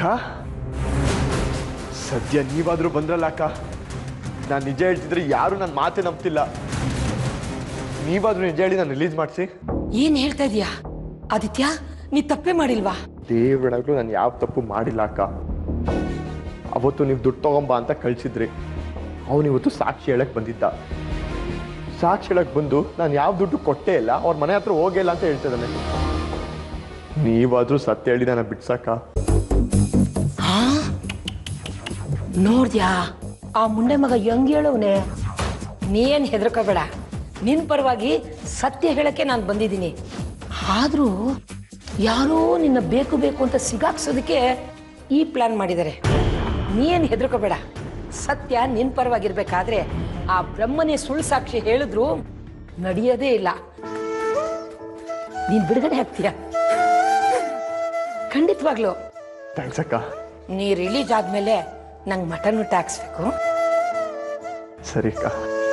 ಸದ್ಯ ನೀವಾದ್ರೂ ಬಂದ್ರಲ್ಲ ಅಕ್ಕ. ನಾನು ನಿಜ ಹೇಳ್ತಿದ್ರೆ ಯಾರು ನನ್ನ ಮಾತೇ ನಂಬ್ತಿಲ್ಲ. ನೀವಾದ್ರೂ ನಿಜ ಹೇಳಿ ನಾನು ರಿಲೀಸ್ ಮಾಡಿಸಿ. ಏನ್ ಹೇಳ್ತಾ ಇದೀಯಾ ಆದಿತ್ಯ? ನೀ ತಪ್ಪೇ ಮಾಡಿಲ್ವಾ? ದೇವರಾಗ್ಲೂ ನಾನು ಯಾವ ತಪ್ಪು ಮಾಡಿಲ್ಲ ಅಕ್ಕ. ಅವತ್ತು ನೀವು ದುಡ್ಡು ತಗೊಂಬ ಅಂತ ಕಳಿಸಿದ್ರಿ. ಅವನಿವತ್ತು ಸಾಕ್ಷಿ ಹೇಳಕ್ ಬಂದಿದ್ದ. ಸಾಕ್ಷಿ ಹೇಳಕ್ ಬಂದು ನಾನು ಯಾವ ದುಡ್ಡು ಕೊಟ್ಟೇ ಇಲ್ಲ, ಅವ್ರ ಮನೆ ಹತ್ರ ಹೋಗಿಲ್ಲ ಅಂತ ಹೇಳ್ತಿದ್ದಾನೆ. ನೀವಾದ್ರೂ ಸತ್ಯ ಹೇಳಿ ನಾನು ಬಿಡ್ಸಕ್ಕ. ನೋಡ್ದ್ಯಾ ಆ ಮುಂಡೆ ಮಗ ಹೆಂಗ್ ಹೇಳವ್ನೆ? ನೀನ್ ಹೆದರ್ಕೋಬೇಡ, ನಿನ್ ಪರವಾಗಿ ಸತ್ಯ ಹೇಳಕ್ಕೆ ನಾನು ಬಂದಿದ್ದೀನಿ. ಆದ್ರೂ ಯಾರೋ ನಿನ್ನ ಬೇಕು ಬೇಕು ಅಂತ ಸಿಗಾಕ್ಸೋದಕ್ಕೆ ಈ ಪ್ಲಾನ್ ಮಾಡಿದ್ದಾರೆ. ನೀನ್ ಹೆದರ್ಕೋಬೇಡ, ಸತ್ಯ ನಿನ್ ಪರವಾಗಿರ್ಬೇಕಾದ್ರೆ ಆ ಬ್ರಹ್ಮನೇ ಸುಳ್ಳು ಸಾಕ್ಷಿ ಹೇಳಿದ್ರು ನಡೆಯೋದೇ ಇಲ್ಲ. ನೀನ್ ಬಿಡುಗಡೆ ಆಗ್ತೀಯ ಖಂಡಿತವಾಗ್ಲು. ಥ್ಯಾಂಕ್ಸ್ ಅಕ್ಕ. ನೀ ರಿಲೀಸ್ ಆದ್ಮೇಲೆ ನಂಗೆ ಮಟನ್ ಊಟ ಹಾಕ್ಸ್ಬೇಕು. ಸರಿ ಅಕ್ಕ.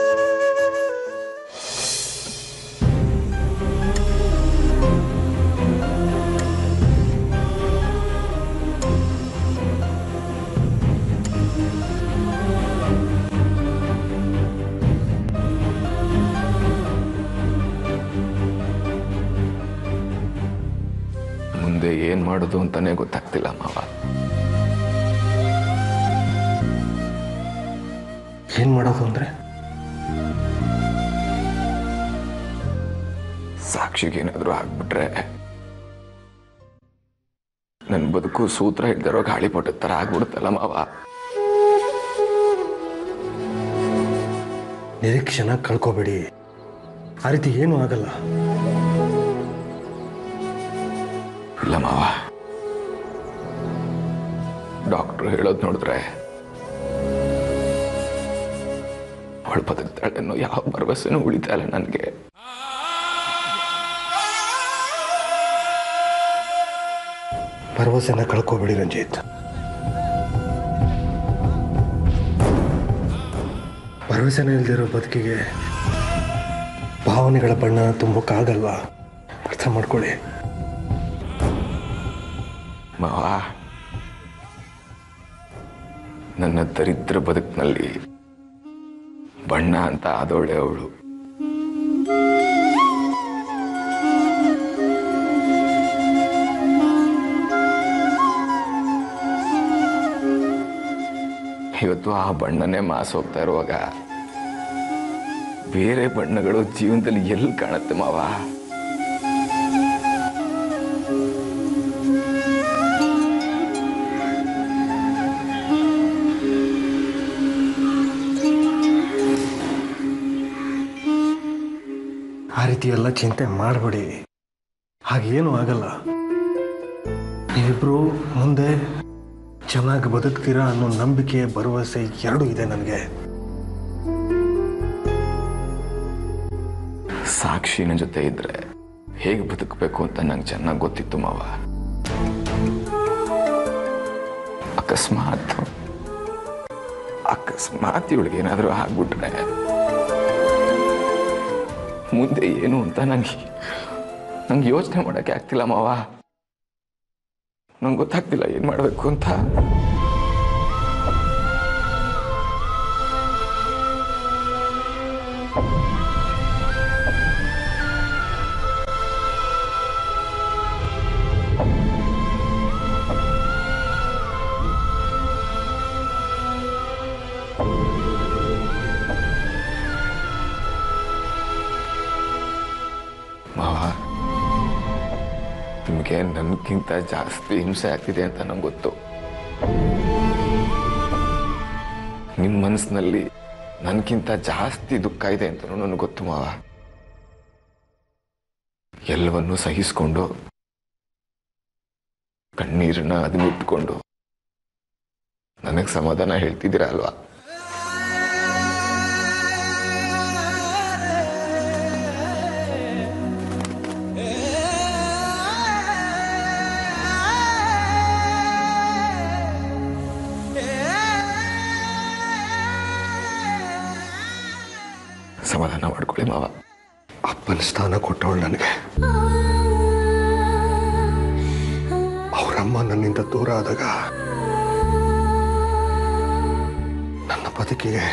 ಮುಂದೆ ಏನ್ ಮಾಡೋದು ಅಂತಾನೆ ಗೊತ್ತಾಗ್ತಿಲ್ಲ ಮಾವ. ಏನ್ ಮಾಡೋದು ಅಂದ್ರೆ? ಸಾಕ್ಷಿಗೆ ಏನಾದ್ರು ಆಗ್ಬಿಟ್ರೆ ನನ್ ಬದುಕು ಸೂತ್ರ ಹಿಡ್ದಿರೋ ಗಾಳಿಪಟದ ತರ ಆಗ್ಬಿಡುತ್ತಲ್ಲ ಮಾವ. ನಿರೀಕ್ಷೆನ ಕಳ್ಕೋಬೇಡಿ, ಆ ರೀತಿ ಏನೂ ಆಗಲ್ಲ. ಇಲ್ಲ ಮಾವ, ಡಾಕ್ಟ್ರು ಹೇಳೋದು ನೋಡಿದ್ರೆ ಅವಳು ಬದುಕ್ತಾಳೆ ಅನ್ನೋ ಯಾವ ಭರವಸೆನೂ ಉಳಿತಾ ಇಲ್ಲ ನನಗೆ. ಭರವಸೆನ ಕಳ್ಕೋಬೇಡಿ ರಂಜಿತ್. ಭರವಸೆನ ಇಲ್ದಿರೋ ಬದುಕಿಗೆ ಭಾವನೆಗಳ ಬಣ್ಣ ತುಂಬಕ್ಕಾಗಲ್ವಾ? ಅರ್ಥ ಮಾಡ್ಕೊಳ್ಳಿ ಮಾವ. ನನ್ನ ದರಿದ್ರ ಬದುಕಿನಲ್ಲಿ ಬಣ್ಣ ಅಂತ ಆದವಳೆ ಅವಳು. ಇವತ್ತು ಆ ಬಣ್ಣನೇ ಮಾಸೋಗ್ತಾ ಇರುವಾಗ ಬೇರೆ ಬಣ್ಣಗಳು ಜೀವನದಲ್ಲಿ ಎಲ್ಲಿ ಕಾಣುತ್ತೆ ಮಾವ? ಆ ರೀತಿ ಎಲ್ಲ ಚಿಂತೆ ಮಾಡಬೇಡಿ, ಹಾಗೇನೂ ಆಗಲ್ಲ. ನೀವಿಬ್ರು ಮುಂದೆ ಚೆನ್ನಾಗಿ ಬದುಕ್ತೀರಾ ಅನ್ನೋ ನಂಬಿಕೆ ಭರವಸೆ ಎರಡೂ ಇದೆ ನನಗೆ. ಸಾಕ್ಷಿನ ಜೊತೆ ಇದ್ರೆ ಹೇಗೆ ಬದುಕಬೇಕು ಅಂತ ನಂಗೆ ಚೆನ್ನಾಗಿ ಗೊತ್ತಿತ್ತು ಮಾವ. ಅಕಸ್ಮಾತ್ ಇವಳಿಗೆ ಏನಾದರೂ ಆಗ್ಬಿಟ್ರೆ ಮುಂದೆ ಏನು ಅಂತ ನಂಗೆ ಯೋಚನೆ ಮಾಡೋಕ್ಕೆ ಆಗ್ತಿಲ್ಲ ಮಾವ. ನಂಗೆ ಗೊತ್ತಾಗ್ತಿಲ್ಲ ಏನ್ ಮಾಡಬೇಕು ಅಂತ. ಮಾವ, ನಿಮಗೆ ನನ್ಗಿಂತ ಜಾಸ್ತಿ ಹಿಂಸೆ ಆಗ್ತಿದೆ ಅಂತ ನಂಗೆ ಗೊತ್ತು. ನಿಮ್ಮ ಮನಸ್ಸಿನಲ್ಲಿ ನನ್ಗಿಂತ ಜಾಸ್ತಿ ದುಃಖ ಇದೆ ಅಂತ ನನಗೆ ಗೊತ್ತು ಮಾವ. ಎಲ್ಲವನ್ನೂ ಸಹಿಸ್ಕೊಂಡು ಕಣ್ಣೀರನ್ನ ಅದುಮಿಟ್ಕೊಂಡು ನನಗೆ ಸಮಾಧಾನ ಹೇಳ್ತಿದ್ದೀರಾ ಅಲ್ವಾ? ಸಮಾಧಾನ ಮಾಡ್ಕೊಳ್ಳಿ ಮಾವ. ಅಪ್ಪನ ಸ್ಥಾನ ಕೊಟ್ಟವಳು ನನಗೆ. ಅವರಮ್ಮ ನನ್ನಿಂದ ದೂರ ಆದಾಗ ಬದುಕಿಗೆ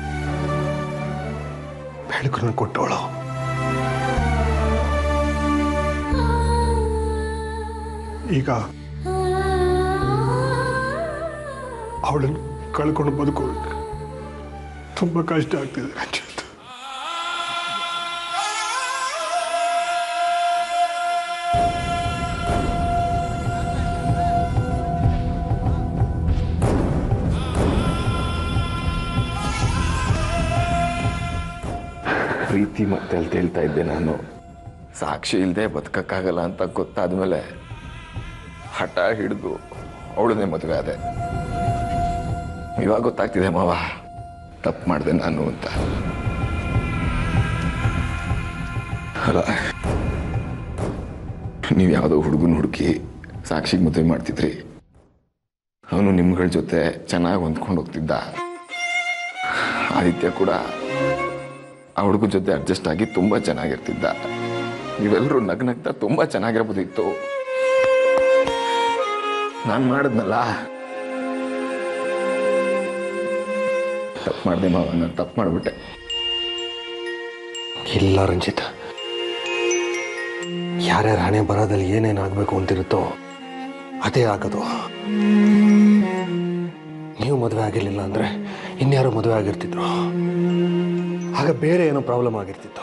ಬೆಳಕನ್ನು ಕೊಟ್ಟವಳು. ಈಗ ಅವಳನ್ನು ಕಳ್ಕೊಂಡು ಬದುಕೋಬೇಕು ತುಂಬಾ ಕಷ್ಟ ಆಗ್ತಿದೆ ರಂಜಿತ್. ಪ್ರೀತಿ ಮತ್ತೆ ಅಲ್ಲಿ ಹೇಳ್ತಾ ಇದ್ದೆ ನಾನು. ಸಾಕ್ಷಿ ಇಲ್ಲದೆ ಬದುಕಕ್ಕಾಗಲ್ಲ ಅಂತ ಗೊತ್ತಾದ್ಮೇಲೆ ಹಠ ಹಿಡಿದು ಅವಳನ್ನೇ ಮದುವೆ ಆದೆ. ಇವಾಗ ಗೊತ್ತಾಗ್ತಿದೆ ಮಾವ, ತಪ್ಪು ಮಾಡಿದೆ ನಾನು ಅಂತ. ಅಲ್ಲ, ನೀವು ಯಾವುದೋ ಹುಡುಗನ ಹುಡುಕಿ ಸಾಕ್ಷಿಗೆ ಮದುವೆ ಮಾಡ್ತಿದ್ರಿ. ಅವನು ನಿಮ್ಗಳ ಜೊತೆ ಚೆನ್ನಾಗಿ ಹೊಂದ್ಕೊಂಡು ಹೋಗ್ತಿದ್ದ. ಆದಿತ್ಯ ಕೂಡ ಆ ಹುಡುಗನ ಜೊತೆ ಅಡ್ಜಸ್ಟ್ ಆಗಿ ತುಂಬಾ ಚೆನ್ನಾಗಿರ್ತಿದ್ದ. ನೀವೆಲ್ಲರೂ ನಗ್ನಗ್ತಾ ತುಂಬಾ ಚೆನ್ನಾಗಿರ್ಬೋದಿತ್ತು. ನಾನು ಮಾಡಿದ್ನಲ್ಲ, ತಪ್ಪು ಮಾಡಿದೆ ಮಾವ, ನಾನು ತಪ್ಪು ಮಾಡಿಬಿಟ್ಟೆ. ಇಲ್ಲ ರಂಜಿತ್, ಯಾರ್ಯಾರ ಹಣೆ ಬರದಲ್ಲಿ ಏನೇನಾಗಬೇಕು ಅಂತಿರುತ್ತೋ ಅದೇ ಆಗೋದು. ನೀವು ಮದುವೆ ಆಗಿರ್ಲಿಲ್ಲ ಅಂದ್ರೆ ಇನ್ಯಾರೋ ಮದುವೆ ಆಗಿರ್ತಿದ್ರು, ಆಗ ಬೇರೆ ಏನೋ ಪ್ರಾಬ್ಲಮ್ ಆಗಿರ್ತಿತ್ತು.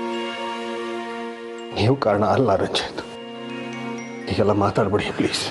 ನೀವು ಕಾರಣ ಅಲ್ಲ ರಂಜಿತ್. ಈಗೆಲ್ಲ ಮಾತಾಡ್ಬೇಡಿ ಪ್ಲೀಸ್.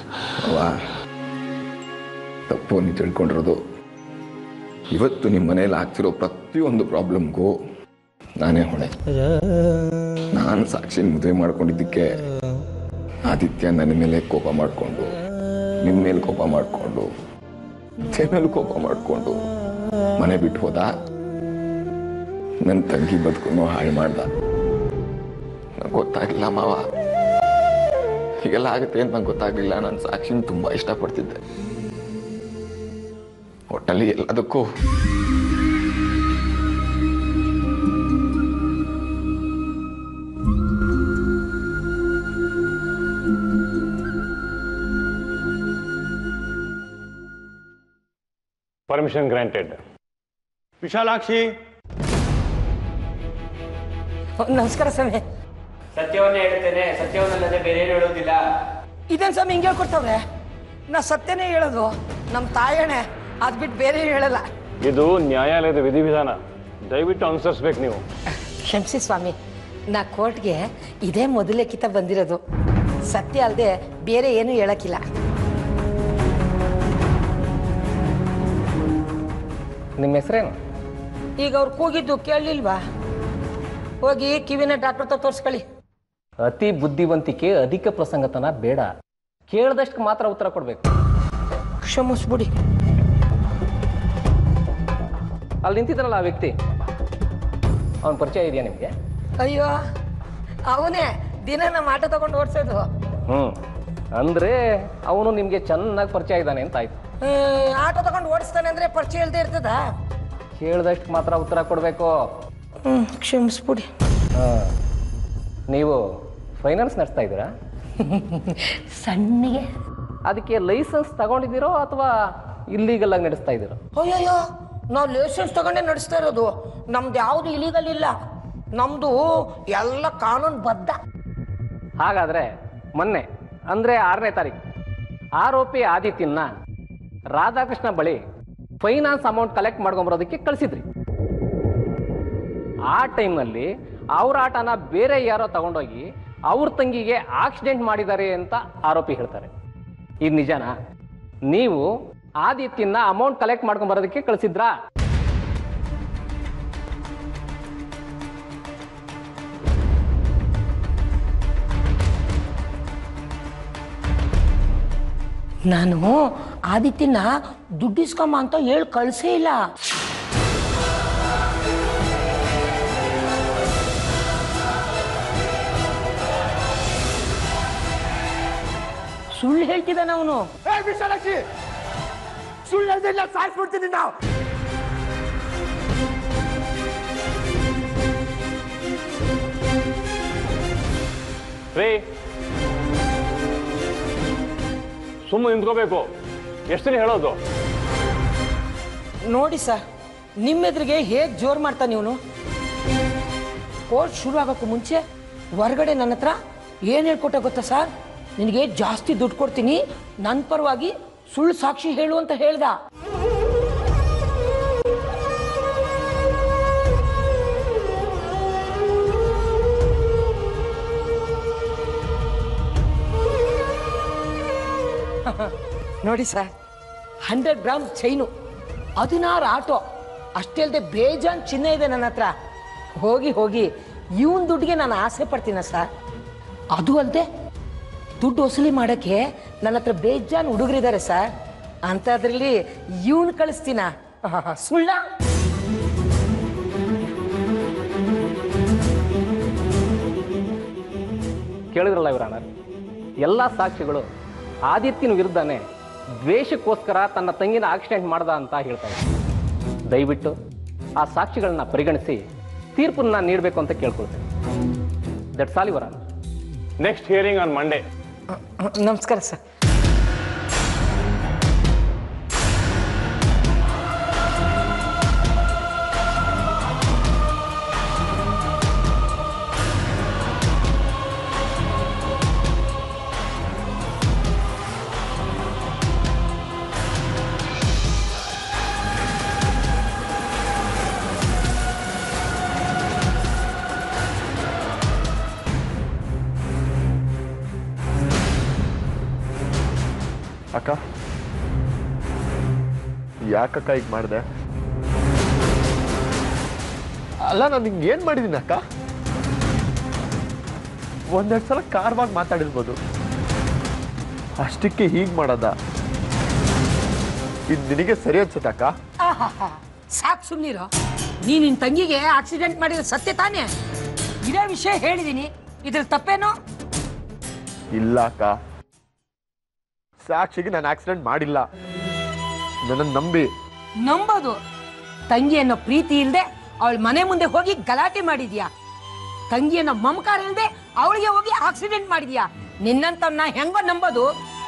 ತಪ್ಪು ನೀವು ತಿಳ್ಕೊಂಡಿರೋದು. ಇವತ್ತು ನಿಮ್ಮ ಮನೇಲಿ ಆಗ್ತಿರೋ ಪ್ರತಿಯೊಂದು ಪ್ರಾಬ್ಲಮ್ಗೂ ನಾನೇ ಹೊಣೆ. ನಾನು ಸಾಕ್ಷಿನ ಮದುವೆ ಮಾಡ್ಕೊಂಡಿದ್ದಕ್ಕೆ ಆದಿತ್ಯ ನನ್ನ ಮೇಲೆ ಕೋಪ ಮಾಡಿಕೊಂಡು, ನಿಮ್ಮ ಮೇಲೆ ಕೋಪ ಮಾಡಿಕೊಂಡು, ಮೇಲೆ ಕೋಪ ಮಾಡಿಕೊಂಡು ಮನೆ ಬಿಟ್ಟು ಹೋದ. ನನ್ನ ತಂಗಿ ಬದುಕನ್ನು ಹಾಳು ಮಾಡ್ದ. ನಂಗೆ ಗೊತ್ತಾಗಲಿಲ್ಲ ಮಾವ, ಹೀಗೆಲ್ಲ ಆಗುತ್ತೆ ಅಂತ ನಂಗೆ ಗೊತ್ತಾಗಲಿಲ್ಲ. ನಾನು ಸಾಕ್ಷಿನ ತುಂಬ ಇಷ್ಟಪಡ್ತಿದ್ದೆ. ಒಟ್ಟಲ್ಲಿ ಎಲ್ಲದಕ್ಕೂ ಪರ್ಮಿಷನ್ ಗ್ರಾಂಟೆಡ್. ವಿಶಾಲಾಕ್ಷಿ, ನಮಸ್ಕಾರ ಸ್ವಾಮಿ. ಸತ್ಯವನ್ನೇ ಹೇಳ್ತೇನೆ, ಸತ್ಯವನ್ನಲ್ಲದೆ ಬೇರೆ ಏನು ಹೇಳೋದಿಲ್ಲ. ಇದೇನು ಸ್ವಾಮಿ ಹಿಂಗೆ ಹೇಳ್ಕೊಡ್ತಾವ್ರೆ? ನಾ ಸತ್ಯನೇ ಹೇಳೋದು, ನಮ್ಮ ತಾಯಣೆ. ಅದು ಬಿಟ್ಟು ಬೇರೆ ಹೇಳಲ್ಲ. ಇದು ನ್ಯಾಯಾಲಯದ ವಿಧಿವಿಧಾನ, ದಯವಿಟ್ಟು ಅನುಸರಿಸ್ಬೇಕು ನೀವು. ಕ್ಷಮಿಸಿ ಸ್ವಾಮಿ, ನಾ ಕೋರ್ಟ್ಗೆ ಇದೇ ಮೊದಲೇ ಕಿತ ಬಂದಿರೋದು. ಸತ್ಯ ಅಲ್ಲದೆ ಬೇರೆ ಏನೂ ಹೇಳಕ್ಕಿಲ್ಲ. ನಿಮ್ಮ ಹೆಸರೇನು? ಈಗ ಅವ್ರು ಕೂಗಿದ್ದು ಕೇಳಲಿಲ್ವಾ? ಹೋಗಿ ಕಿವಿನ ಡಾಕ್ಟರ್ ಹತ್ರ ತೋರಿಸ್ಕೊಳ್ಳಿ. ಅತಿ ಬುದ್ಧಿವಂತಿಕೆ, ಅಧಿಕ ಪ್ರಸಂಗತನ ಬೇಡ. ಕೇಳಿದಷ್ಟು ಮಾತ್ರ ಉತ್ತರ ಕೊಡ್ಬೇಕು. ಕ್ಷಮಿಸ್ಬಿಡಿ. ಅಲ್ಲಿ ನಿಂತಿದ್ರಲ್ಲ ಆ ವ್ಯಕ್ತಿ, ಅವನ ಪರಿಚಯ ಇದೆಯಾ ನಿಮಗೆ? ಅಯ್ಯೋ, ಅವನೇ ದಿನ ನಮ್ಮ ಆಟ ತಗೊಂಡು ಓಡಿಸೋದು. ಅಂದ್ರೆ ಅವನು ನಿಮ್ಗೆ ಚೆನ್ನಾಗಿ ಪರಿಚಯ ಇದ್ದಾನೆ ಅಂತ ಆಯ್ತು. ಆಟ ತಗೊಂಡು ಓಡಿಸ್ತಾನೆ ಅಂದ್ರೆ ಪರಿಚಯ ಇಲ್ಲದೆ ಇರ್ತದ? ಕೇಳಿದಷ್ಟು ಮಾತ್ರ ಉತ್ತರ ಕೊಡಬೇಕು. ಕ್ಷಮಿಸ್ಬಿಡಿ. ನೀವು ಫೈನಾನ್ಸ್ ನಡೆಸ್ತಾ ಇದ್ದೀರಾ? ಸಣ್ಣಗೆ. ಅದಕ್ಕೆ ಲೈಸೆನ್ಸ್ ತಗೊಂಡಿದ್ದೀರೋ ಅಥವಾ ಇಲ್ಲೀಗಲ್ ಆಗಿ ನಡೆಸ್ತಾ ಇದ್ದೀರೋ? ಅಯ್ಯಯ್ಯೋ, ನಾವು ಲೈಸೆನ್ಸ್ ತಗೊಂಡೇ ನಡೆಸ್ತಾ ಇರೋದು. ನಮ್ದು ಯಾವುದು ಇಲೀಗಲ್ ಇಲ್ಲ, ನಮ್ದು ಎಲ್ಲ ಕಾನೂನು ಬದ್ಧ. ಹಾಗಾದ್ರೆ ಮೊನ್ನೆ ಅಂದ್ರೆ 6ನೇ ತಾರೀಕು ಆರೋಪಿ ಆದಿತ್ಯನ್ನ ರಾಧಾಕೃಷ್ಣ ಬಳಿ ಫೈನಾನ್ಸ್ ಅಮೌಂಟ್ ಕಲೆಕ್ಟ್ ಮಾಡ್ಕೊಂಬರೋದಕ್ಕೆ ಕಳಿಸಿದ್ರಿ. ಆ ಟೈಮ್ನಲ್ಲಿ ಅವ್ರ ಆಟನ ಬೇರೆ ಯಾರೋ ತಗೊಂಡೋಗಿ ಅವ್ರ ತಂಗಿಗೆ ಆಕ್ಸಿಡೆಂಟ್ ಮಾಡಿದ್ದಾರೆ ಅಂತ ಆರೋಪಿ ಹೇಳ್ತಾರೆ. ಇದು ನಿಜನಾ? ನೀವು ಆದಿತ್ಯನ್ನ ಅಮೌಂಟ್ ಕಲೆಕ್ಟ್ ಮಾಡ್ಕೊಂಬರೋದಕ್ಕೆ ಕಳಿಸಿದ್ರಾ? ನಾನು ಆದಿತ್ಯನ ದುಡ್ಡಿಸ್ಕೊಂಬ ಅಂತ ಹೇಳಿ ಕಳಿಸೇ ಇಲ್ಲ. ಸುಳ್ಳು ಹೇಳ್ತಿದ್ದಾನ ಅವನು. ವಿಶಾಲಾಕ್ಷಿ, ಸುಳ್ಳು ಹೇಳ್ದಿಲ್ಲ, ಸಾಯಿಸ್ಬಿಡ್ತೀನಿ ನಾವು. ರೀ, ಸುಮ್ಮನೆ ನಿಂತ್ಕೋಬೇಕು. ಎಷ್ಟು ಹೇಳೋದು? ನೋಡಿ ಸರ್, ನಿಮ್ಮೆದ್ರಿಗೆ ಹೇಗೆ ಜೋರು ಮಾಡ್ತಾನೆ ಇವನು? ಕೋರ್ಟ್ ಶುರು ಆಗೋಕ್ಕೂ ಮುಂಚೆ ಹೊರಗಡೆ ನನ್ನ ಹತ್ರ ಏನು ಹೇಳ್ಕೊಟ್ಟ ಗೊತ್ತಾ ಸರ್? ನಿನಗೆ ಜಾಸ್ತಿ ದುಡ್ಡು ಕೊಡ್ತೀನಿ, ನನ್ನ ಪರವಾಗಿ ಸುಳ್ಳು ಸಾಕ್ಷಿ ಹೇಳು ಅಂತ ಹೇಳ್ದ. ನೋಡಿ ಸರ್, 100 ಗ್ರಾಮ್ ಚೈನು, 16 ಆಟೋ, ಅಷ್ಟೇ ಅಲ್ಲದೆ ಬೇಜಾನ್ ಚಿನ್ನ ಇದೆ ನನ್ನ ಹತ್ರ. ಹೋಗಿ ಹೋಗಿ ಇವನ್ ದುಡ್ಡಿಗೆ ನಾನು ಆಸೆ ಪಡ್ತೀನ ಸರ್? ಅದು ಅಲ್ಲದೆ ದುಡ್ಡು ವಸೂಲಿ ಮಾಡೋಕ್ಕೆ ನನ್ನ ಹತ್ರ ಬೇಜಾನ್ ಹುಡುಗರಿದ್ದಾರೆ ಸರ್. ಅಂಥದ್ರಲ್ಲಿ ಇವನ್ ಕಳಿಸ್ತೀನ? ಸುಳ್ಳ? ಕೇಳಿದ್ರಲ್ಲ ಇವರ ಆನರ್, ಎಲ್ಲ ಸಾಕ್ಷಿಗಳು ಆದಿತ್ಯನ ವಿರುದ್ಧನೇ ದ್ವೇಷಕ್ಕೋಸ್ಕರ ತನ್ನ ತಂಗಿನ ಆಕ್ಸಿಡೆಂಟ್ ಮಾಡ್ದ ಅಂತ ಹೇಳ್ತಾರೆ. ದಯವಿಟ್ಟು ಆ ಸಾಕ್ಷಿಗಳನ್ನ ಪರಿಗಣಿಸಿ ತೀರ್ಪನ್ನ ನೀಡಬೇಕು ಅಂತ ಕೇಳ್ಕೊಳ್ತೇನೆ. That's all your honour. Next hearing on Monday. ನಮಸ್ಕಾರ ಸರ್. ಅಕ್ಕ, ಯಾಕಕ್ಕ ಈಗ ಮಾಡಿದೆ? ಅಲ್ಲ, ನಾನು ಹಿಂಗೆ ಏನು ಮಾಡಿದ್ದೀನಿ ಅಕ್ಕ? ಒಂದೆರಡು ಸಲ ಕಾರವಾಗಿ ಮಾತಾಡಿರ್ಬೋದು, ಅಷ್ಟಕ್ಕೆ ಹೀಗೆ ಮಾಡೋದ? ಇದು ನಿನಗೆ ಸರಿ ಅನ್ಸುತ್ತೆ ಅಕ್ಕ? ಸಾಕು ಸುಮ್ಮನಿರೋ. ನಿನ್ನ ತಂಗಿಗೆ ಆಕ್ಸಿಡೆಂಟ್ ಮಾಡಿದ ಸತ್ಯ ತಾನೇ? ಇದೇ ವಿಷಯ ಹೇಳಿದ್ದೀನಿ, ಇದ್ರ ತಪ್ಪೇನೋ? ಇಲ್ಲ ಅಕ್ಕ, ಸಾಕ್ಷಿಗೆ ನಾನು ಆಕ್ಸಿಡೆಂಟ್ ಮಾಡಿಲ್ಲ, ನನ್ನನ್ನು ನಂಬಿ. ನಂಬೋದು? ತಂಗಿ ಅನ್ನೋ ಪ್ರೀತಿ ಇಲ್ಲದೆ ಅವಳ ಮನೆ ಮುಂದೆ ಹೋಗಿ ಗಲಾಟೆ ಮಾಡಿದ್ಯಾ? ತಂಗಿ ಅನ್ನೋ ಮಮಕಾರ ಇಲ್ಲದೆ ಅವಳಿಗೆ ಹೋಗಿ ಆಕ್ಸಿಡೆಂಟ್ ಮಾಡಿದ್ಯಾ? ನಿನ್ನಂತವ್ನ ಹೆಂಗೋ ನಂಬೋದು?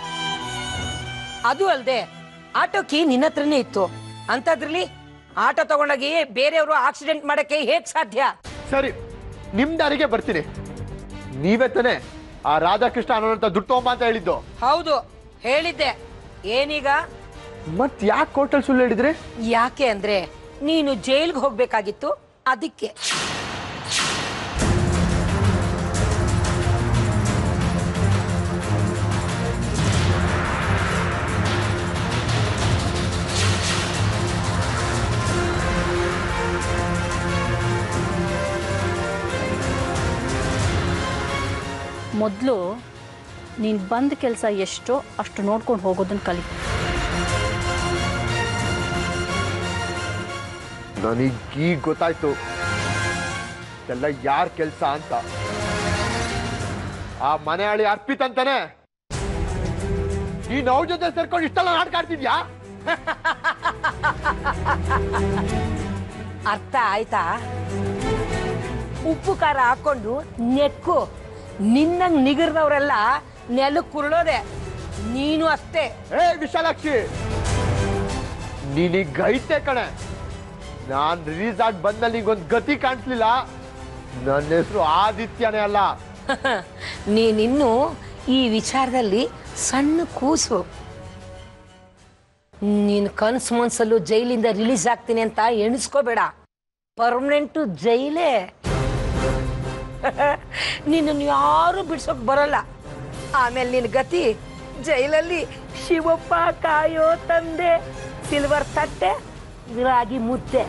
ಅದು ಅಲ್ಲದೆ ಆಟೋ ಕೀ ನಿನ್ನ ಹತ್ರನೇ ಇತ್ತು, ಅಂತದ್ರಲ್ಲಿ ಆಟೋ ತಗೊಂಡೋಗಿ ಬೇರೆಯವರು ಆಕ್ಸಿಡೆಂಟ್ ಮಾಡಕ್ಕೆ ಹೇಗ್ ಸಾಧ್ಯ? ಸರಿ, ನಿಮ್ ದಾರಿಗೆ ಬರ್ತೀನಿ. ನೀವೇ ತಾನೆ ಆ ರಾಧಾಕೃಷ್ಣ ಅನ್ನೋಂತ ದುಡ್ಡು ತಗೊಂಬ ಅಂತ ಹೇಳಿದ್ದು? ಹೌದು, ಹೇಳಿದ್ದೆ. ಏನೀಗ? ಮತ್ ಯಾಕೆ ಕೋರ್ಟಲ್ಲಿ ಸುಳ್ಳು ಹೇಳಿದ್ರಿ? ಯಾಕೆ ಅಂದ್ರೆ ನೀನು ಜೈಲ್ಗೆ ಹೋಗ್ಬೇಕಾಗಿತ್ತು, ಅದಕ್ಕೆ. ಮೊದಲು ನೀನು ಬಂದ ಕೆಲಸ ಎಷ್ಟೋ ಅಷ್ಟು ನೋಡ್ಕೊಂಡು ಹೋಗೋದನ್ನ ಕಲಿ. ನನಗೀಗ ಗೊತ್ತಾಯ್ತು ಎಲ್ಲ ಯಾರ ಕೆಲಸ ಅಂತ. ಆ ಮನೆ ಹಳಿ ಅರ್ಪಿತ್ ಅಂತಾನೆ ನೀನು ಅವ್ರ ಜೊತೆ ಸೇರ್ಕೊಂಡು ಇಷ್ಟೆಲ್ಲ ನಾಟಕ ಆಡ್ತಿದ್ಯಾ? ಅರ್ಥ ಆಯ್ತಾ? ಉಪ್ಪು ಖಾರ ಹಾಕೊಂಡು ನೆಕ್ಕು. ನಿನ್ನಂಗ್ ನಿಗರ್ದವ್ರೆಲ್ಲ ನೆಲಕ್ಕೆ ಉರುಳೋದೆ, ನೀನು ಅಷ್ಟೇ. ಏ ವಿಶಾಲಾಕ್ಷಿ, ನೀನೀಗ ಐತೆ ಕಣೆ. ನಾನ್ ರಿಲೀಸ್ ಆಗಿ ಬಂದಲ್ಲಿ ಈಗೊಂದು ಗತಿ ಕಾಣಿಸ್ಲಿಲ್ಲ. ನನ್ನ ಹೆಸರು ಆದಿತ್ಯನೇ ಅಲ್ಲ. ನೀನಿನ್ನು ಈ ವಿಚಾರದಲ್ಲಿ ಸಣ್ಣ ಕೂಸು. ನೀನು ಕನ್ಸು ಮನ್ಸಲ್ಲೂ ಜೈಲಿಂದ ರಿಲೀಸ್ ಆಗ್ತೀನಿ ಅಂತ ಎಣಿಸ್ಕೋಬೇಡ. ಪರ್ಮನೆಂಟು ಜೈಲೇ. ನಿನ್ನನ್ನು ಯಾರು ಬಿಡ್ಸೋಕ್ ಬರಲ್ಲ. ಆಮೇಲೆ ನಿನ್ನ ಗತಿ ಜೈಲಲ್ಲಿ ಶಿವಪ್ಪ ಕಾಯೋ ತಂದೆ, ಸಿಲ್ವರ್ ತಟ್ಟೆ, ರಾಗಿ ಮುದ್ದೆ.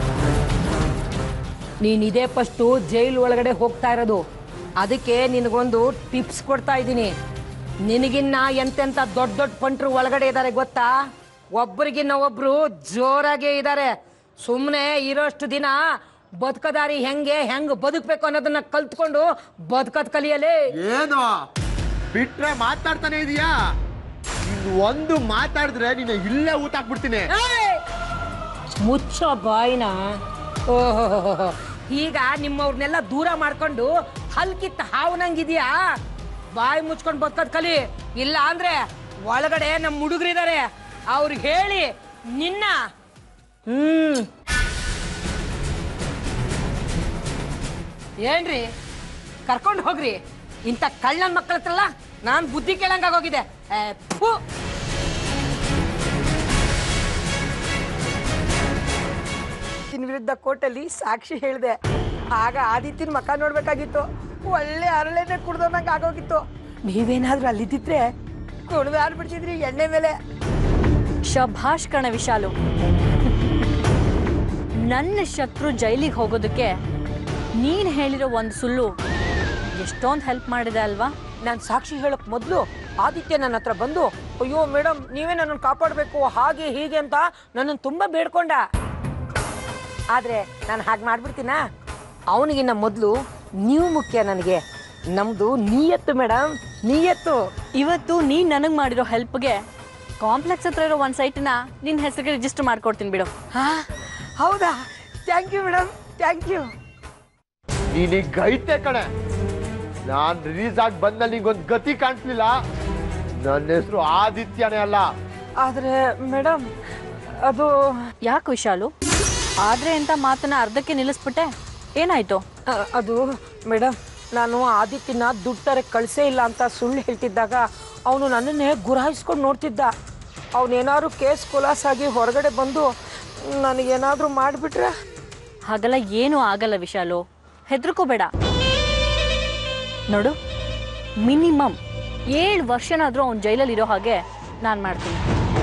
ನೀನಿದೇ ಫಸ್ಟು ಜೈಲು ಒಳಗಡೆ ಹೋಗ್ತಾ ಇರೋದು. ಅದಕ್ಕೆ ನಿನಗೊಂದು ಟಿಪ್ಸ್ ಕೊಡ್ತಾ ಇದ್ದೀನಿ. ನಿನಗಿನ್ನ ಎಂತೆಂಥ ದೊಡ್ಡ ದೊಡ್ಡ ಪಂಟ್ರು ಒಳಗಡೆ ಇದ್ದಾರೆ ಗೊತ್ತಾ? ಒಬ್ಬರಿಗಿನ್ನ ಒಬ್ರು ಜೋರಾಗೇ ಇದ್ದಾರೆ. ಸುಮ್ಮನೆ ಇರೋಷ್ಟು ದಿನ ಬದುಕದಾರಿ ಹೆಂಗ್ ಬದುಕಬೇಕು ಅನ್ನೋದನ್ನ ಕಲ್ತ್ಕೊಂಡು ಬದುಕದ್ ಕಲಿಯಲೇ. ಏನು ಬಿಟ್ರೆ ಮಾತಾಡ್ತಾನೆ ಇದೀಯಾ? ಒಂದು ಮಾತಾಡಿದ್ರೆ ನೀನು ಇಲ್ಲೇ ಊಟ ಹಾಕ್ಬಿಡ್ತೀನಿ. ಮುಚ್ಚೋ ಬಾಯ್ನ. ಓಹೋ, ಈಗ ನಿಮ್ಮವ್ರನ್ನೆಲ್ಲ ದೂರ ಮಾಡ್ಕೊಂಡು ಹಲ್ಕಿತ್ತ ಹಾವನಂಗಿದ್ಯಾ? ಬಾಯಿ ಮುಚ್ಕೊಂಡು ಬದುಕದ್ ಕಲಿ. ಇಲ್ಲ ಅಂದ್ರೆ ಒಳಗಡೆ ನಮ್ಮ ಹುಡುಗರಿದ್ದಾರೆ, ಅವ್ರಿಗೆ ಹೇಳಿ ನಿನ್ನ ಏನ್ರಿ ಕರ್ಕೊಂಡು ಹೋಗ್ರಿ. ಇಂಥ ಕಳ್ಳನ ಮಕ್ಕಳ ಹತ್ರಲ್ಲ ನಾನು ಬುದ್ಧಿ ಕೇಳಂಗಾಗೋಗಿದೆ. ವಿರುದ್ಧ ಕೋರ್ಟಲ್ಲಿ ಸಾಕ್ಷಿ ಹೇಳಿದೆ. ಆಗ ಆದಿತ್ಯನ ಮಕ್ಕ ನೋಡ್ಬೇಕಾಗಿತ್ತು. ಒಳ್ಳೆ ಅರಳೆಣ್ಣೆ ಕುಡ್ದೋನಂಗೆ ಆಗೋಗಿತ್ತು. ನೀವೇನಾದ್ರೂ ಅಲ್ಲಿದ್ದಿದ್ರೆ ಕುಡ್ದು ಆಡ್ಬಿಡ್ತಿದ್ರಿ ಎಣ್ಣೆ ಮೇಲೆ. ಶಭಾಷ್ ಕಣ ವಿಶಾಲು. ನನ್ನ ಶತ್ರು ಜೈಲಿಗೆ ಹೋಗೋದಕ್ಕೆ ನೀನು ಹೇಳಿರೋ ಒಂದು ಸುಳ್ಳು ಎಷ್ಟೊಂದು ಹೆಲ್ಪ್ ಮಾಡಿದೆ ಅಲ್ವಾ? ನಾನು ಸಾಕ್ಷಿ ಹೇಳಕ್ ಮೊದಲು ಆದಿತ್ಯ ನನ್ನ ಹತ್ರ ಬಂದು, ಅಯ್ಯೋ ಮೇಡಮ್ ನೀವೇ ನನ್ನನ್ನು ಕಾಪಾಡಬೇಕು ಹಾಗೆ ಹೀಗೆ ಅಂತ ನನ್ನನ್ನು ತುಂಬ ಬೇಡ್ಕೊಂಡ. ಆದರೆ ನಾನು ಹಾಗೆ ಮಾಡ್ಬಿಡ್ತೀನಾ? ಅವನಿಗಿನ್ನ ಮೊದಲು ನೀವು ಮುಖ್ಯ ನನಗೆ. ನಮ್ಮದು ನೀಯತ್ತು ಮೇಡಮ್, ನೀಯತ್ತು. ಇವತ್ತು ನೀನು ನನಗೆ ಮಾಡಿರೋ ಹೆಲ್ಪ್ಗೆ ಕಾಂಪ್ಲೆಕ್ಸ್ ಹತ್ರ ಇರೋ ಒಂದು ಸೈಟನ್ನ ನಿನ್ನ ಹೆಸರಿಗೆ ರಿಜಿಸ್ಟರ್ ಮಾಡ್ಕೊಡ್ತೀನಿ ಬಿಡು. ಹಾಂ ಹೌದಾ? Thank you madam, thank you. ನೀನೀಗ ಗೈತೆ ಕಣೆ. ನಾನು ರಿಲೀಸ್ ಆಗಿ ಬಂದಲ್ಲಿ ನಿಂಗೊಂದು ಗತಿ ಕಾಣಿಸ್ಲಿಲ್ಲ. ನನ್ನ ಹೆಸರು ಆದಿತ್ಯನೇ ಅಲ್ಲ. ಆದರೆ ಮೇಡಮ್ ಅದು ಯಾಕೆ ವಿಶಾಲು ಆದರೆ ಅಂತ ಮಾತನ್ನ ಅರ್ಧಕ್ಕೆ ನಿಲ್ಲಿಸ್ಬಿಟ್ಟೆ? ಏನಾಯ್ತು? ಅದು ಮೇಡಮ್, ನಾನು ಆದಿತ್ಯನ ದುಡ್ಡು ತರ ಕಳಿಸೇ ಇಲ್ಲ ಅಂತ ಸುಳ್ಳು ಹೇಳ್ತಿದ್ದಾಗ ಅವನು ನನ್ನನ್ನೇ ಗುರಾಯಿಸ್ಕೊಂಡು ನೋಡ್ತಿದ್ದ. ಅವನೇನಾದ್ರು ಕೇಸ್ ಖುಲಾಸಾಗಿ ಹೊರಗಡೆ ಬಂದು ನನಗೇನಾದರೂ ಮಾಡಿಬಿಟ್ರೆ? ಹಾಗೆಲ್ಲ ಏನೂ ಆಗಲ್ಲ ವಿಶಾಲು, ಹೆದರ್ಕೋಬೇಡ. ನೋಡು, ಮಿನಿಮಮ್ 7 ವರ್ಷನಾದರೂ ಅವ್ನು ಜೈಲಲ್ಲಿ ಇರೋ ಹಾಗೆ ನಾನು ಮಾಡ್ತೀನಿ.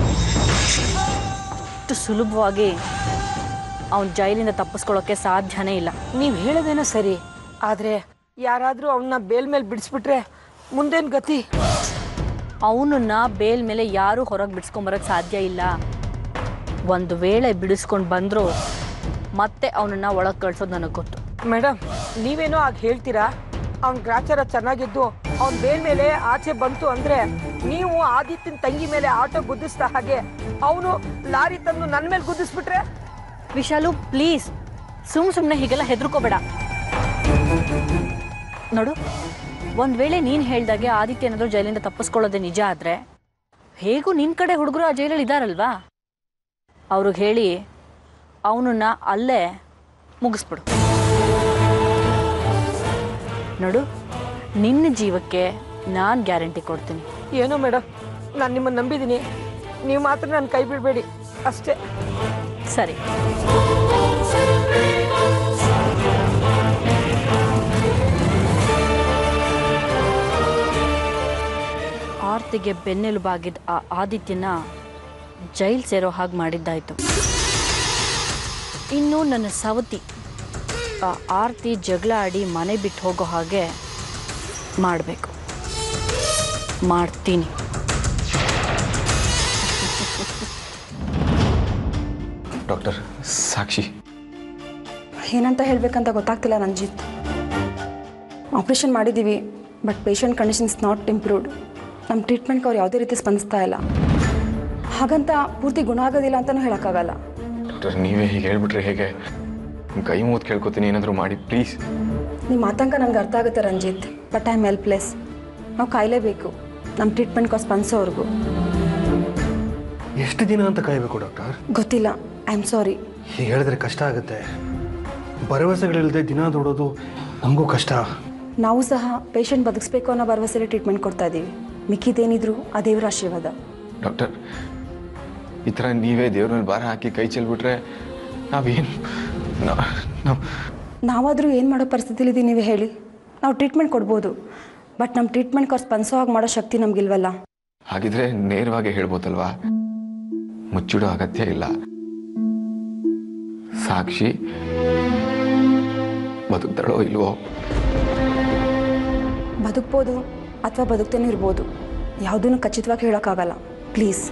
ಅಷ್ಟು ಸುಲಭವಾಗಿ ಅವನು ಜೈಲಿಂದ ತಪ್ಪಿಸ್ಕೊಳ್ಳೋಕ್ಕೆ ಸಾಧ್ಯನೇ ಇಲ್ಲ. ನೀವು ಹೇಳೋದೇನೋ ಸರಿ, ಆದರೆ ಯಾರಾದರೂ ಅವನ್ನ ಬೇಲ್ ಮೇಲೆ ಬಿಡಿಸ್ಬಿಟ್ರೆ ಮುಂದೇನು ಗತಿ? ಅವನನ್ನ ಬೇಲ್ ಮೇಲೆ ಯಾರೂ ಹೊರಗೆ ಬಿಡಿಸ್ಕೊಂಬರೋಕ್ಕೆ ಸಾಧ್ಯ ಇಲ್ಲ. ಒಂದು ವೇಳೆ ಬಿಡಿಸ್ಕೊಂಡು ಬಂದರೂ ಮತ್ತೆ ಅವನನ್ನ ಒಳಗೆ ಕಳ್ಸೋದು ನನಗೆ ಗೊತ್ತು. ಮೇಡಮ್ ನೀವೇನೋ ಆಗ ಹೇಳ್ತೀರಾ, ಅವ್ನ ಗ್ರಾಚಾರ ಚೆನ್ನಾಗಿದ್ದು ಅವ್ನ ಬೇಲ್ ಮೇಲೆ ಆಚೆ ಬಂತು ಅಂದರೆ ನೀವು ಆದಿತ್ಯನ ತಂಗಿ ಮೇಲೆ ಆಟೋ ಗುದ್ದಿಸ್ದ ಹಾಗೆ ಅವನು ಲಾರಿ ತಂದು ನನ್ನ ಮೇಲೆ ಗುದ್ದಿಸ್ಬಿಟ್ರೆ? ವಿಶಾಲು ಪ್ಲೀಸ್, ಸುಮ್ಮನೆ ಹೀಗೆಲ್ಲ ಹೆದರ್ಕೋಬೇಡ. ನೋಡು, ಒಂದು ವೇಳೆ ನೀನು ಹೇಳ್ದಾಗೆ ಆದಿತ್ಯ ಏನಾದರೂ ಜೈಲಿಂದ ತಪ್ಪಿಸ್ಕೊಳ್ಳೋದೇ ನಿಜ ಆದರೆ ಹೇಗೂ ನಿನ್ನ ಕಡೆ ಹುಡುಗರು ಆ ಜೈಲಲ್ಲಿ ಇದ್ದಾರಲ್ವಾ, ಅವ್ರಿಗೆ ಹೇಳಿ ಅವನನ್ನ ಅಲ್ಲೇ ಮುಗಿಸ್ಬಿಡು. ನೋಡು, ನಿನ್ನ ಜೀವಕ್ಕೆ ನಾನು ಗ್ಯಾರಂಟಿ ಕೊಡ್ತೀನಿ. ಏನೋ ಮೇಡಮ್, ನಾನು ನಿಮ್ಮನ್ನು ನಂಬಿದ್ದೀನಿ, ನೀವು ಮಾತ್ರ ನನ್ನ ಕೈ ಬಿಡಬೇಡಿ ಅಷ್ಟೇ. ಸರಿ. ಆರ್ತಿಗೆ ಬೆನ್ನೆಲುಬಾಗಿದ್ದ ಆ ಆದಿತ್ಯನ ಜೈಲ್ ಸೇರೋ ಹಾಗೆ ಮಾಡಿದ್ದಾಯ್ತು. ಇನ್ನು ನನ್ನ ಸವತಿ ಆ ಆರ್ತಿ ಜಗಳ ಆಡಿ ಮನೆ ಬಿಟ್ಟು ಹೋಗೋ ಹಾಗೆ ಮಾಡಬೇಕು. ಮಾಡ್ತೀನಿ. ಡಾಕ್ಟರ್, ಸಾಕ್ಷಿ ಏನಂತ ಹೇಳಬೇಕಂತ ಗೊತ್ತಾಗ್ತಿಲ್ಲ ರಂಜಿತ್. ಆಪ್ರೇಷನ್ ಮಾಡಿದ್ದೀವಿ, but patient conditions not improved. ನಮ್ಮ ಟ್ರೀಟ್ಮೆಂಟ್ಗೆ ಅವ್ರು ಯಾವುದೇ ರೀತಿ ಸ್ಪಂದಿಸ್ತಾ ಇಲ್ಲ. ಹಾಗಂತ ಪೂರ್ತಿ ಗುಣ ಆಗೋದಿಲ್ಲ ಅಂತಲೂ ಹೇಳೋಕ್ಕಾಗಲ್ಲ. ಡಾಕ್ಟರ್, ನೀವೇ ಹೀಗೆ ಹೇಳ್ಬಿಟ್ರೆ ಹೇಗೆ? ಕೈ ಮೂತ್ ಕೇಳ್ಕೊತೀನಿ, ಏನಾದರೂ ಮಾಡಿ ಪ್ಲೀಸ್. ನಿಮ್ಮ ಆತಂಕ ನನಗೆ ಅರ್ಥ ಆಗುತ್ತೆ Ranjith, but I am helpless. ನಾವು ಕಾಯಲೇಬೇಕು ನಮ್ಮ ಟ್ರೀಟ್ಮೆಂಟ್ಗೆ ಸ್ಪಂದಿಸೋವರೆಗೂ. ಎಷ್ಟು ದಿನ ಅಂತ ಕಾಯಬೇಕು ಡಾಕ್ಟರ್? ಗೊತ್ತಿಲ್ಲ, ಐ ಆಮ್ ಸಾರಿ. ಹೀಗೆ ಹೇಳಿದ್ರೆ ಕಷ್ಟ ಆಗುತ್ತೆ. ಭರವಸೆಗಳಿಲ್ಲದೆ ದಿನ ದೊಡೋದು ನಮಗೂ ಕಷ್ಟ. ನಾವು ಸಹ ಪೇಷಂಟ್ ಬದುಕಿಸ್ಬೇಕು ಅನ್ನೋ ಭರವಸೆಯಲ್ಲಿ ಟ್ರೀಟ್ಮೆಂಟ್ ಕೊಡ್ತಾ ಇದ್ದೀವಿ. ಮಿಕ್ಕಿದೇನಿದ್ರು ಆ ದೇವರ ಆಶೀರ್ವಾದ. ಡಾಕ್ಟರ್, ಈ ಥರ ನೀವೇ ದೇವ್ರ ಮೇಲೆ ಭಾರ ಹಾಕಿ ಕೈ ಚೆಲ್ಬಿಟ್ರೆ ನಾವೇನು? ನಾವಾದರೂ ಏನು ಮಾಡೋ ಪರಿಸ್ಥಿತಿಲಿದ್ದೀವಿ ನೀವೇ ಹೇಳಿ? ನಾವು ಟ್ರೀಟ್ಮೆಂಟ್ ಕೊಡ್ಬೋದು, ಬಟ್ ನಮ್ಮ ಟ್ರೀಟ್ಮೆಂಟ್ಗೆ ಅವ್ರು ಸ್ಪಂದಿಸೋ ಹಾಗೆ ಮಾಡೋ ಶಕ್ತಿ ನಮಗಿಲ್ವಲ್ಲ. ಹಾಗಿದ್ರೆ ನೇರವಾಗಿ ಹೇಳ್ಬೋದಲ್ವಾ? ಮುಚ್ಚಿಡೋ ಅಗತ್ಯ ಇಲ್ಲ. ಸಾಕ್ಷಿ ಬದುಕ್ತಾಳೋ ಇಲ್ವೋ? ಬದುಕ್ಬೋದು ಅಥವಾ ಬದುಕ್ತೇನೆ ಇರ್ಬೋದು, ಯಾವುದನ್ನು ಖಚಿತವಾಗಿ ಹೇಳೋಕ್ಕಾಗಲ್ಲ. ಪ್ಲೀಸ್.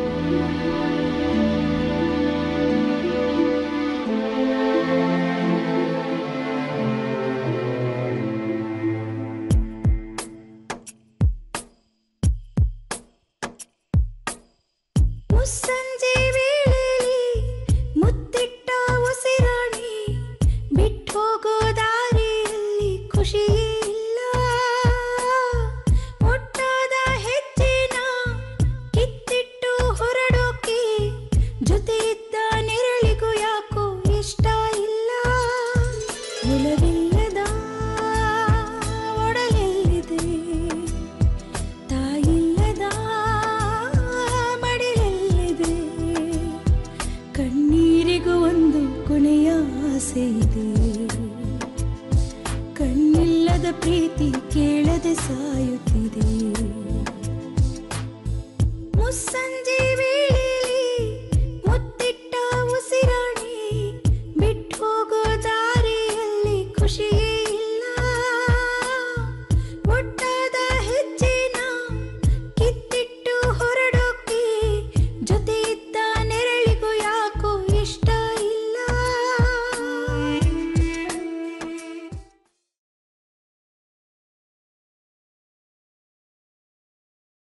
ಮುಸ್ಸಂಜೆ ವೇಳೆಯಲ್ಲಿ ಮುತ್ತಿಟ್ಟ ಉಸಿರಾಡಿ ಬಿಟ್ಟು ಹೋಗೋ ದಾರಿಯಲ್ಲಿ ಖುಷಿ ಇಲ್ಲ. ಒಟ್ಟಾದ ಹೆಜ್ಜೆನ ಕಿತ್ತಿಟ್ಟು ಹೊರಡೋಕೆ ಜೊತೆ ಇದ್ದ ನೆರಳಿಗೂ ಯಾಕೋ ಇಷ್ಟ ಇಲ್ಲ. ಒಲವಿಲ್ಲದ ಸಂಜೆ